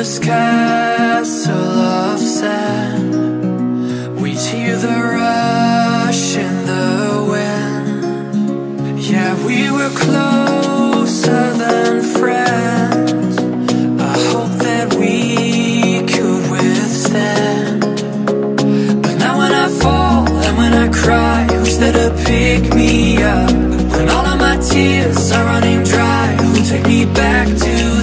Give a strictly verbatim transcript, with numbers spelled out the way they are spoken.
this castle of sand. We'd hear the rush in the wind. Yeah, we were closer than friends. I hope that we could withstand. But now when I fall and when I cry, who's there to pick me up? When all of my tears are running dry, who'll take me back to